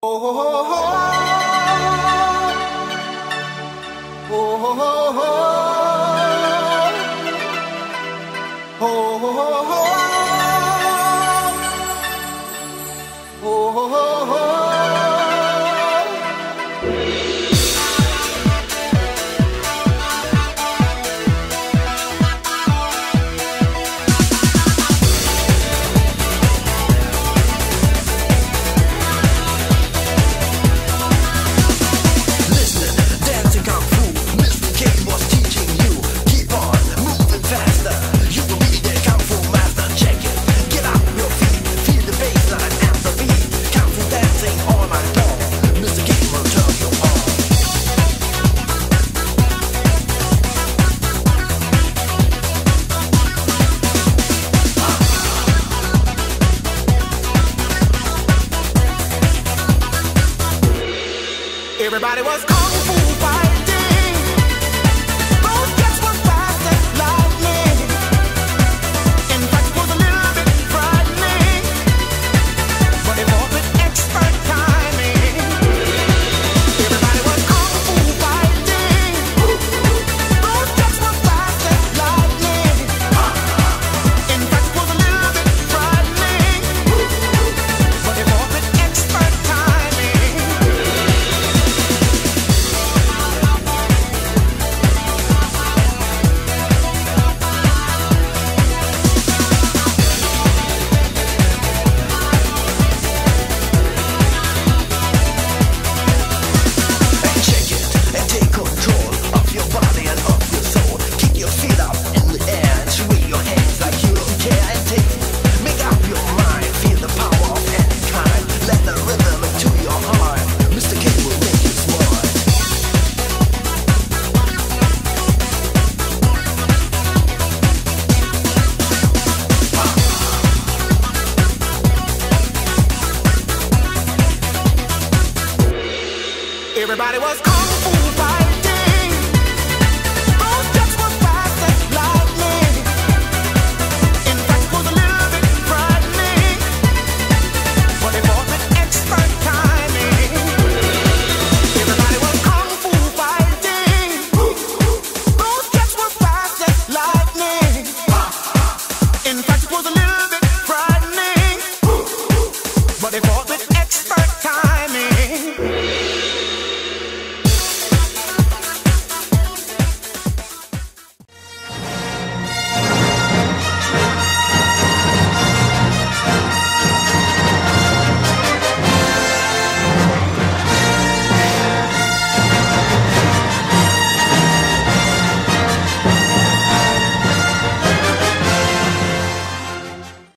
Everybody was kung fu fighting. Those jets were fast as lightning. In fact, it was a little bit frightening, but it was with expert timing. Everybody was kung fu fighting. Those jets were fast as lightning. In fact, it was a little bit frightening, but it was with expert timing. Everybody was